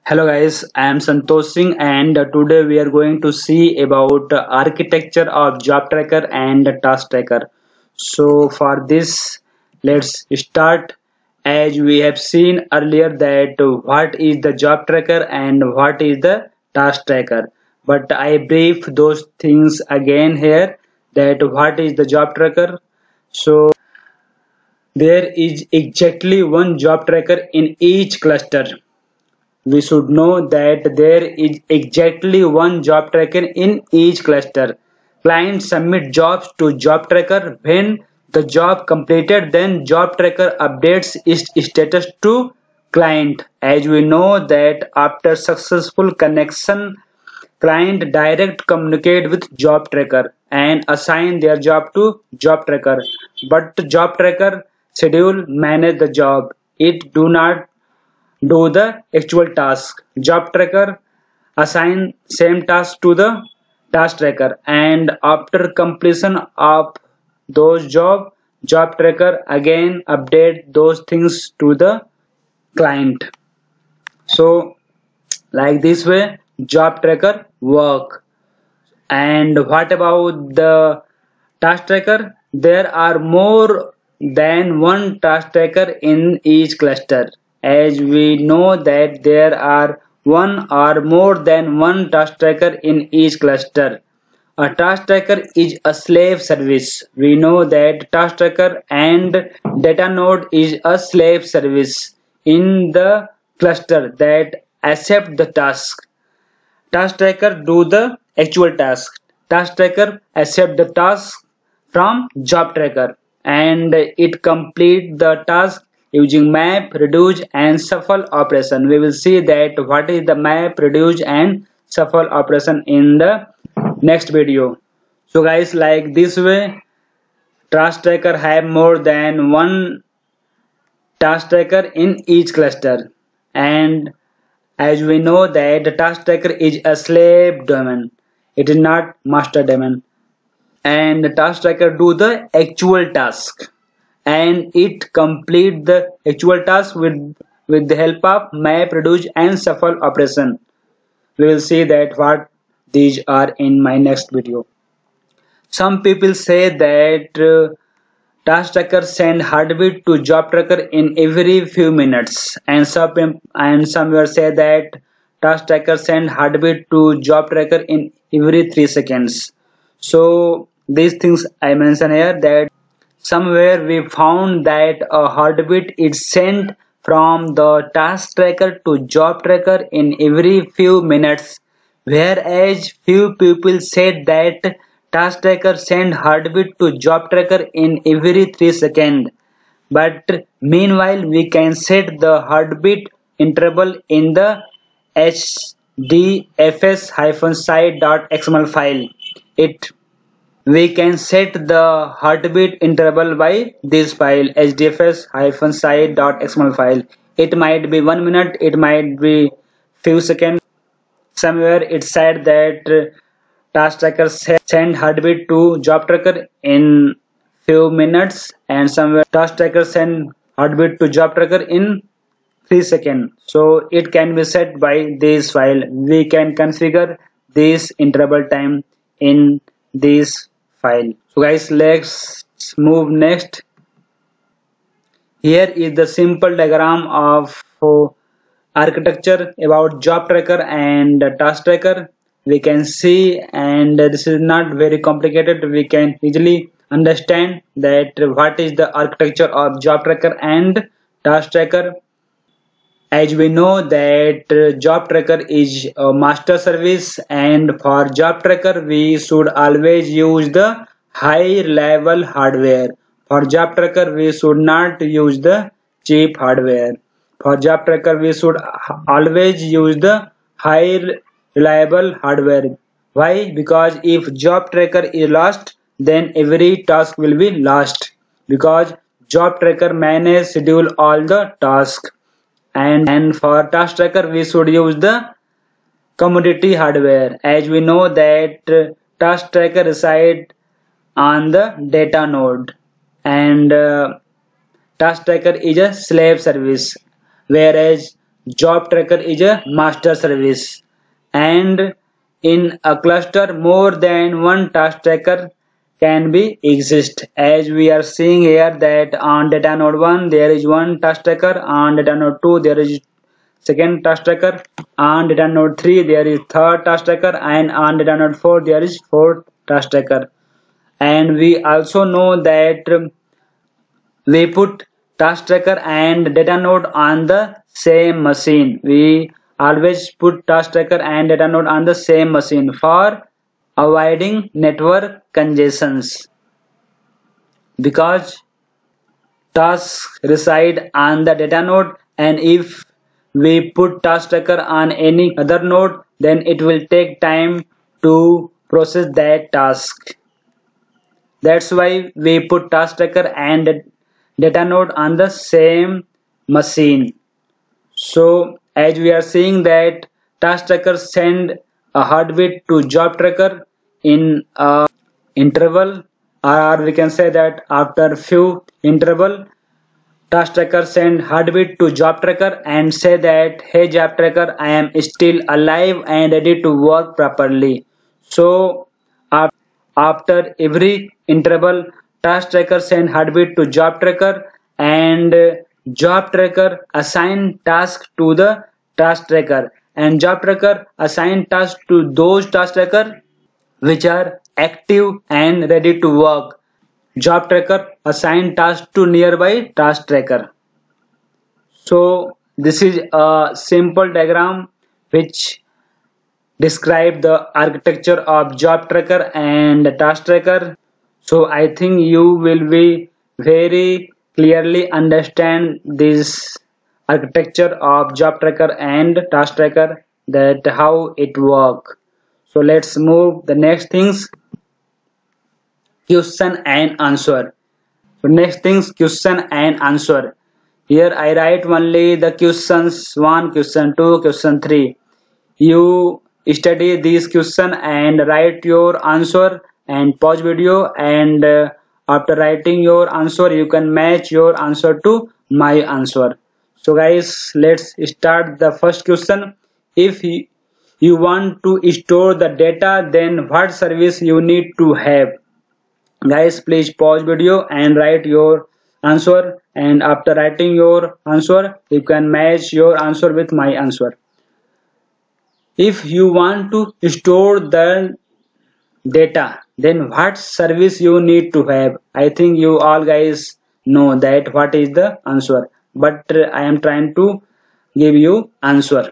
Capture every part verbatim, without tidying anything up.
Hello guys, I am Santosh Singh and uh, today we are going to see about uh, architecture of JobTracker and TaskTracker. So for this, let's start. As we have seen earlier that uh, what is the JobTracker and what is the TaskTracker. But I brief those things again here, that what is the JobTracker. So there is exactly one JobTracker in each cluster. We should know that there is exactly one job tracker in each cluster. Clients submit jobs to job tracker. When the job completed, then job tracker updates its status to client. As we know that after successful connection, client direct communicate with job tracker and assign their job to job tracker. But job tracker schedule manage the job. It do not do the actual task. Job tracker assign same task to the task tracker, and after completion of those job, job tracker again update those things to the client. So like this way job tracker work. And what about the task tracker? There are more than one task tracker in each cluster. As we know that there are one or more than one task tracker in each cluster. A task tracker is a slave service. We know that task tracker and data node is a slave service in the cluster that accept the task. Task tracker do the actual task. Task tracker accept the task from job tracker and it complete the task using map, reduce and shuffle operation. We will see that what is the map, reduce and shuffle operation in the next video. So guys, like this way task tracker have more than one task tracker in each cluster, and as we know that the task tracker is a slave daemon, it is not master daemon, and the task tracker do the actual task and it complete the actual task with with the help of map, reduce and shuffle operation. We will see that what these are in my next video. Some people say that uh, TaskTracker send heartbeat to JobTracker in every few minutes, and some and somewhere say that TaskTracker send heartbeat to JobTracker in every three seconds. So these things I mention here, that somewhere we found that a heartbeat is sent from the TaskTracker to JobTracker in every few minutes, whereas few people said that TaskTracker send heartbeat to JobTracker in every three seconds. But meanwhile, we can set the heartbeat interval in the hdfs-site.xml file. It we can set the heartbeat interval by this file hdfs-site.xml file. It might be one minute, it might be few seconds. Somewhere it said that uh, TaskTracker send heartbeat to JobTracker in few minutes, and somewhere TaskTracker send heartbeat to JobTracker in three seconds. So it can be set by this file. We can configure this interval time in this file. So guys, let's move next. Here is the simple diagram of uh, architecture about JobTracker and TaskTracker. We can see, and this is not very complicated, we can easily understand that what is the architecture of JobTracker and TaskTracker. As we know that JobTracker is a master service, and for JobTracker we should always use the high level hardware. For JobTracker we should not use the cheap hardware. For JobTracker we should always use the high reliable hardware. Why? Because if JobTracker is lost, then every task will be lost, because JobTracker manage schedule all the tasks. And, and for TaskTracker we should use the commodity hardware. As we know that uh, TaskTracker reside on the data node, and uh, TaskTracker is a slave service, whereas JobTracker is a master service, and in a cluster more than one task tracker can be exist. As we are seeing here that on data node one there is one task tracker, on data node two there is second task tracker, on data node three there is third task tracker, and on data node four there is fourth task tracker. And we also know that um, we put task tracker and data node on the same machine. We always put task tracker and data node on the same machine for avoiding network congestions, because tasks reside on the data node, and if we put task tracker on any other node then it will take time to process that task. That's why we put task tracker and data node on the same machine. So as we are seeing that task tracker send a heartbeat to job tracker in a interval, or we can say that after few interval task tracker send heartbeat to job tracker and say that, hey job tracker, I am still alive and ready to work properly. So after every interval, task tracker send heartbeat to job tracker, and uh, job tracker assign task to the task tracker, and job tracker assign task to those task tracker which are active and ready to work. Job tracker assign task to nearby task tracker. So this is a simple diagram which describe the architecture of job tracker and task tracker. So I think you will be very clearly understand this architecture of job tracker and task tracker, that how it work. So let's move the next things, question and answer. So next things, question and answer. Here I write only the questions one, question two, question three. You study this question and write your answer and pause video, and uh, after writing your answer you can match your answer to my answer. So guys, let's start the first question. If you, you want to store the data, then what service you need to have? Guys, please pause video and write your answer, and after writing your answer you can match your answer with my answer. If you want to store the data, then what service you need to have? I think you all guys know that what is the answer, but uh, I am trying to give you answer.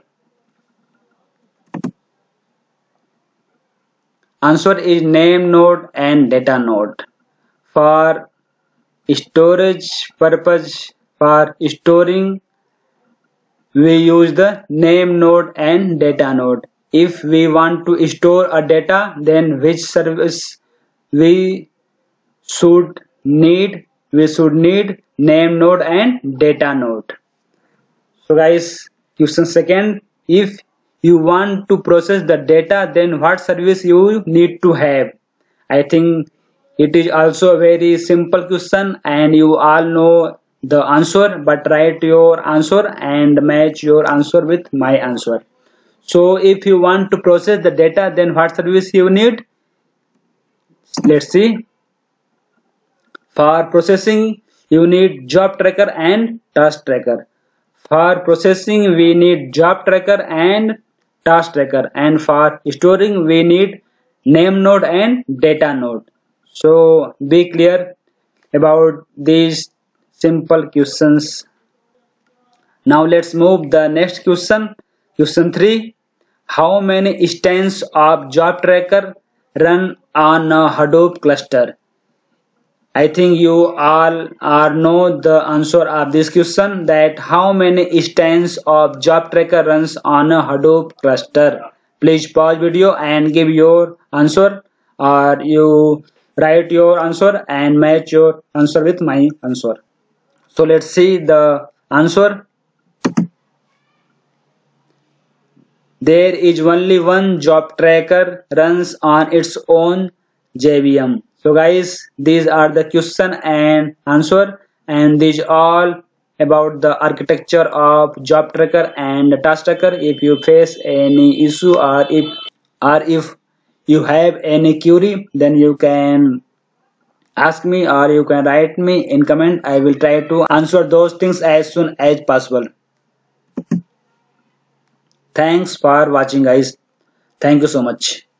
Answer is name node and data node. For storage purpose, for storing, we use the name node and data node. If we want to store a data, then which service we should need? We should need name node and data node. So guys, question second, if you want to process the data, then what service you need to have? I think it is also a very simple question and you all know the answer, but write your answer and match your answer with my answer. So if you want to process the data, then what service you need? Let's see. For processing you need job tracker and task tracker. For processing we need job tracker and task tracker, and for storing we need name node and data node. So be clear about these simple questions. Now let's move the next question. Question three. How many instances of job tracker run on a Hadoop cluster? I think you all are know the answer of this question, that how many instances of job tracker runs on a Hadoop cluster. Please pause video and give your answer, or you write your answer and match your answer with my answer. So let's see the answer. There is only one job tracker runs on its own J V M. So guys, these are the question and answer, and these all about the architecture of job tracker and task tracker. If you face any issue, or if or if you have any query, then you can ask me or you can write me in comment. I will try to answer those things as soon as possible. Thanks for watching, guys. Thank you so much.